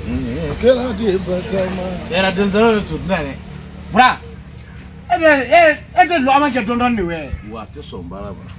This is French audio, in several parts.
Kela di bakama. Era danzaro to nane. Bra. Lo ama ke don ni we. Wa te so mbara ba.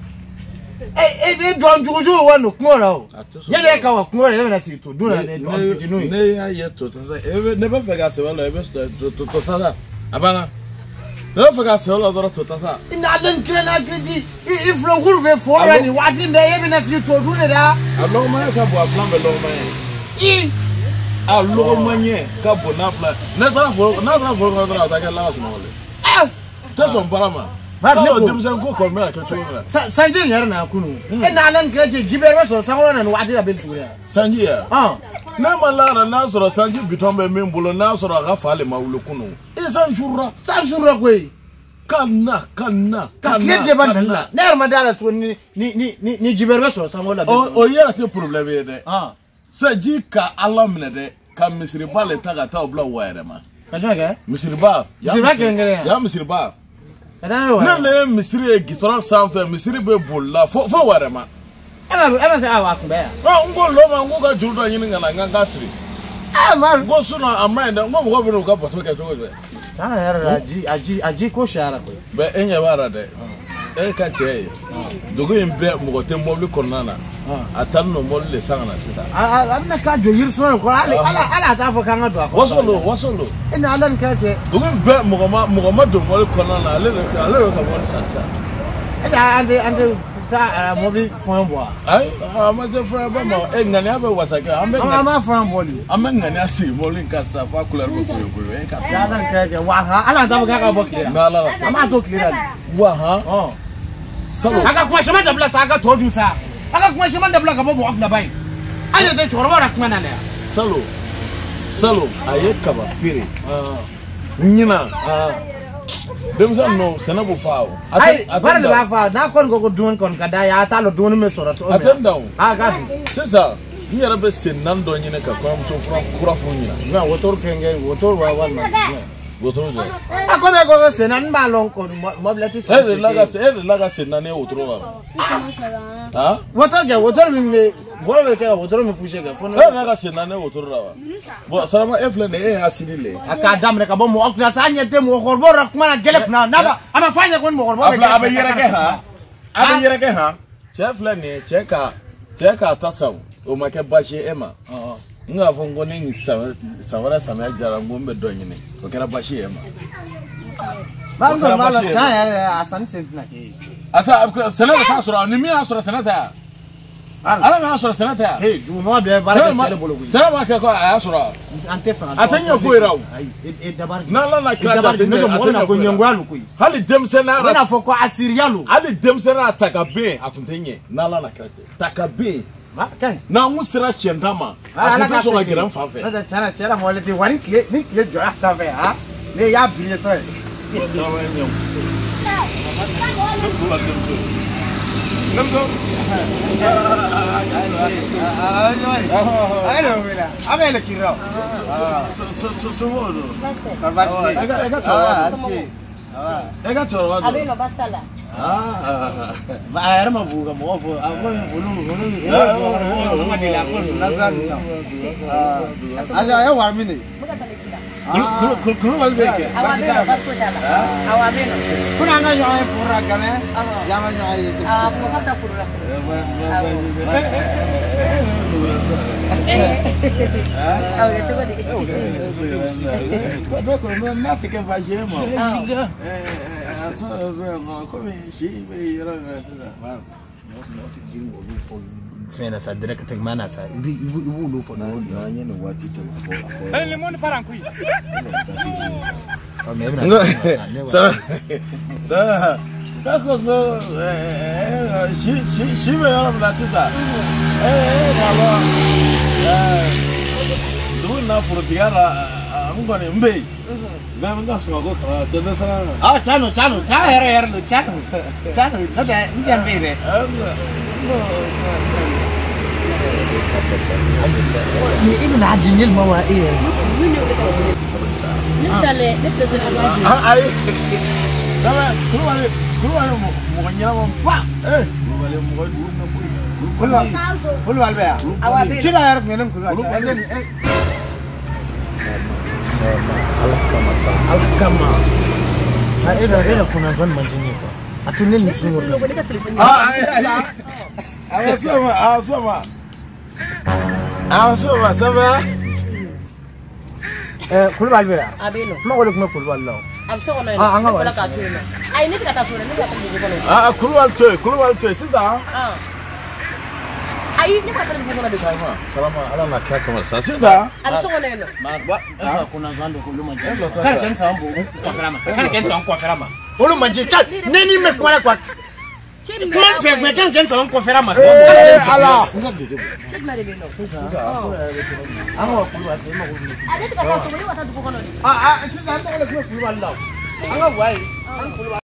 Don juju wa no kunora o. Yele ka wa kunora e na si to do na don fitinu. Ne ya ye to tansa. Ne ba fega se wala e be to sala. Abana. Ne fega se wala do to tansa. Ina len krena kriji. Iflo guru be fora ni wati me e be na si to do ne da. Alo ma ka bo aflambe lo ma. Alo manye ka bo na fla. Na tra fo ta ka la so wala. Tason barama. Ba ne dem san ko ko me ka so ira. Sanji yar na kunu. Ina len kreje jibere so sanwo na wati da be tuya. Sanji ya. Na malara na soro sanji bitombe membulo na soro ga fale mawulu kunu. San shurra koi. Kana. Ka klebe bandala. Na yar madala to ni jibere so sanwo la be. O yera te problème de. Sanji ka alamne de ka misri bale taga ta obla were ma. Kajaga? Misri ba. Ya misri ba. Na le misri gitran sanfe misri be bolla fo were ma. Ema se awa kunbe ya. Ngo lo ma ngo ga juru do yin ngala nga siri. Man go suna amanda ngo go binu ga boto ke to go. Ta yara aji ko shara ko. Be enya bara de. Ka che. Dogo imbe mo te mobli konana. Atan no molle sangana sita. Amna ka jo yirso ko ala ta fo kan do ko. Wasolo. Ina alan ka che. Dogo imbe mo do molle konana ale ka won sansa. Ande ta mobli fon bo. Ai ama se fo ba mo ngani abe wasaka ama fon boli. Ama ngani asi molle ka sta fa kula ro ko yo ka. Ya dan ka che wa ha ala ta ka bo kira. Na ala. Ama to kira. Wa ha. Salo. Aka kuma shama da bla sa aka toju sa. Aka kuma shama da bla ka bo afna bai. Ayo te chorba rakma na ne. Salo ayeka ba fire. Nyina. Dem san no sanabu faaw. Ai bar la fa na kon go dun kon kada ya ta lo dun me soro to. Atenda. Ga. C'est ça. Ni yara be senan do nyine ka ko am so kura fu nyina. Na wotor kenge wotor wa ma. Wotor de. Akome go senan ba lon ko mobility. Laga senan e wotor wa. Ha? Wotor me Bora ke wotor me pushe ga fona. Laga senan e wotor rawa. Bo salama efle ne e asidi le. Aka dam ne ka bo mo okna sa nyete mo korbo rakmana gelep na ba ama fanya kon mo korbo. Afla abe yere ke ha. Chefle ne cheka tasaw. O make bashi ema. Nga fongo ni sawara samya jara ngombe do nyine. Ko kera bashi ema. Bango mala cha ya asan sentina ke. Asa senata ta sura ni mi asura senata. Ala mi asura senata. Hey, du no be bara ke tele bolo. Sema ke ko asura. Ante fa. Atanya fo iraw. E dabar. Na la na kra da ne mo na ko nyangwalu ko. Hali dem sena ra. Na fo ko asirialu. Hali dem sena atakabe atuntenye. Na la na kra. Takabe. Na musira chendama. Ala ka so la gran fafe. Na da chara mo le ti wani kle ni kle jo asa fe ha. Ne ya binye to. Sawa nyom. Namdo. Ai no mira. Ame le kiro. So modo. Barbashi. Ega choro. Abi no basta la. Ma era ma buga mo fo. Ma di la ko na san. Aja ya war mini. Buka tale chida. Kulu wal beke. Awabe no basko dala. Awabe no. Kuna nga yo ai fura kane. Yama yo ai. Ko kata fura. Awe choko di. Ba ko na fike ba jema. So come she be Fena sa direct mana sa ibu lo fo no nya no wati to Hey le mon paran kui sa kako no she be na sita baba do na furtiara ngone mbe Ganga suka go kara tanda sana. Chano cha hera no chano nada ndian bere. Ni ina na dinil mawa Nitale nitale ai. Dama kuruwale mo ganya mo pa. Kuruwale mo go na. คุณวันแบบ Awabe. Chira yar menem kuruwale. Alkama. Ila kuna zani manjini kwa. Atuneni mzuri. Asoma, ça va? Kulubali bela. Abeno. Magole kuma kulubali lawo. Absona ina. Anga Wala ka tuena. Ai ni kata sura ni kata bugo kono. Kulubali to, c'est ça? Ai ni kata bugo kono de. Salama, ala na kaka masa. C'est ça? Absona ina. Kuna zando kuluma njini. Kale kensa ambo kwa ferama. Kale kensa ambo kwa ferama. Kuluma njini. Neni mekwala kwa. Comment faire mais quelqu'un ça va quoi faire à ma alors check ma rebeno c'est ça on va le faire